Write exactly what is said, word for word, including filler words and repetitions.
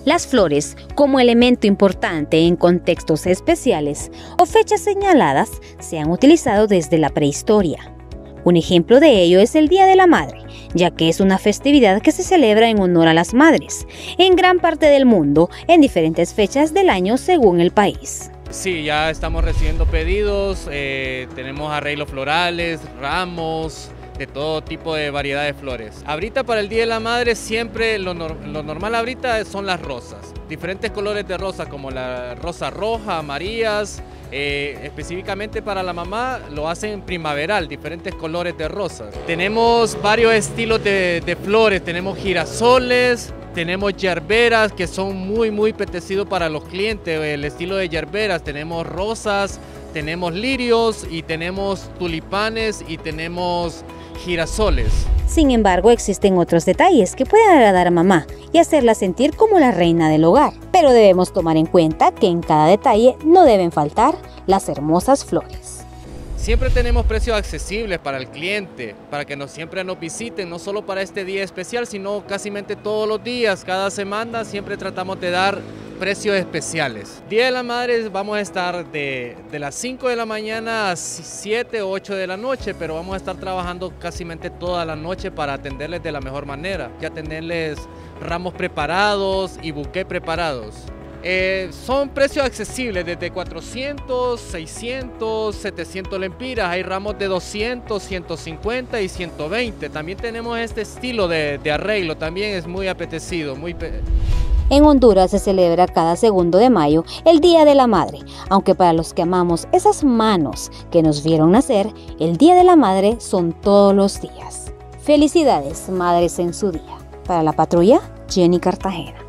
Las flores, como elemento importante en contextos especiales o fechas señaladas, se han utilizado desde la prehistoria. Un ejemplo de ello es el Día de la Madre, ya que es una festividad que se celebra en honor a las madres, en gran parte del mundo, en diferentes fechas del año según el país. Sí, ya estamos recibiendo pedidos, eh, tenemos arreglos florales, ramos, de todo tipo de variedad de flores. Ahorita para el Día de la Madre siempre lo, no, lo normal ahorita son las rosas, diferentes colores de rosa como la rosa roja, amarillas, eh, específicamente para la mamá lo hacen primaveral, diferentes colores de rosas. Tenemos varios estilos de, de flores, tenemos girasoles, tenemos yerberas que son muy muy apetecidos para los clientes, el estilo de yerberas, tenemos rosas, tenemos lirios y tenemos tulipanes y tenemos girasoles. Sin embargo, existen otros detalles que pueden agradar a mamá y hacerla sentir como la reina del hogar, pero debemos tomar en cuenta que en cada detalle no deben faltar las hermosas flores. Siempre tenemos precios accesibles para el cliente, para que nos, siempre nos visiten, no solo para este día especial, sino casi todos los días, cada semana siempre tratamos de dar precios especiales. Día de la Madre vamos a estar de, de las cinco de la mañana a siete o ocho de la noche, pero vamos a estar trabajando casi toda la noche para atenderles de la mejor manera, ya tenerles ramos preparados y buqué preparados. Eh, son precios accesibles desde cuatrocientos, seiscientos, setecientos lempiras, hay ramos de doscientos, ciento cincuenta y ciento veinte. También tenemos este estilo de, de arreglo, también es muy apetecido. Muy En Honduras se celebra cada segundo de mayo el Día de la Madre, aunque para los que amamos esas manos que nos vieron nacer, el Día de la Madre son todos los días. Felicidades, madres en su día. Para La Patrulla, Jenny Cartagena.